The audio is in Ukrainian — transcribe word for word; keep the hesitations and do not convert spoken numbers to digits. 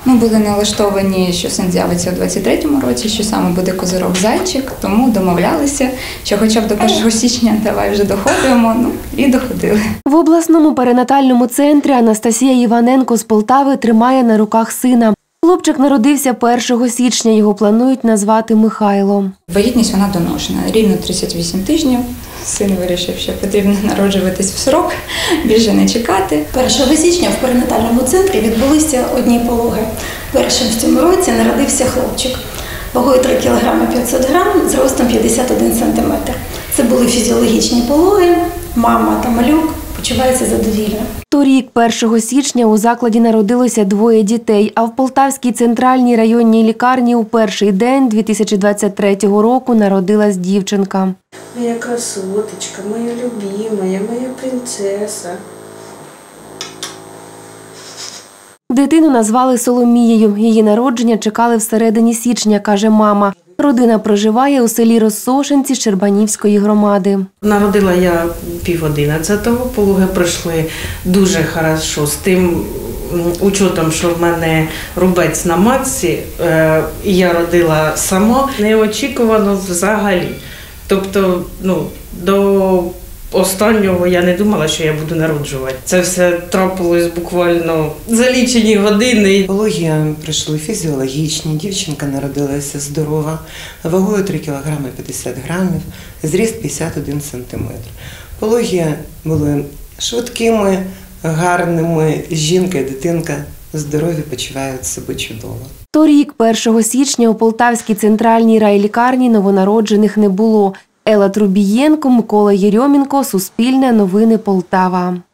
Ми були налаштовані, що син з'явиться у двадцять третьому році, що саме буде козирог-зайчик, тому домовлялися, що хоча б до першого січня давай вже доходимо, ну і доходили. В обласному перинатальному центрі Анастасія Іваненко з Полтави тримає на руках сина. Хлопчик народився першого січня, його планують назвати Михайло. Вагітність вона доношена, рівно тридцять вісім тижнів. Син вирішив, що потрібно народжуватись в срок, більше не чекати. першого січня в перинатальному центрі відбулися одні пологи. Першим в цьому році народився хлопчик. Вагою три кілограми п'ятсот грам, зростом п'ятдесят один сантиметр. Це були фізіологічні пологи, мама та малюк почуваються задовільно. Торік, першого січня, у закладі народилося двоє дітей, а в Полтавській центральній районній лікарні у перший день дві тисячі двадцять третього року народилась дівчинка. Моя красоточка, моя любимая, моя принцеса. Дитину назвали Соломією. Її народження чекали всередині січня, каже мама. Родина проживає у селі Розсошенці Щербанівської громади. Народила я пів одинадцятого, пологи пройшли дуже хорошо, з тим учетом, що в мене рубець на матці, і я родила сама, неочікувано взагалі. Тобто, ну, до останнього я не думала, що я буду народжувати. Це все трапилось буквально за лічені години. Пологи пройшли фізіологічні, дівчинка народилася здорова, вагою три кілограми п'ятдесят грамів, зріст п'ятдесят один сантиметр. Пологи були швидкими, гарними, жінка і дитинка здорові, почувають себе чудово. Торік, першого січня, у Полтавській центральній райлікарні новонароджених не було. Елла Трубієнко, Микола Єрьомінко, Суспільне, Новини Полтава.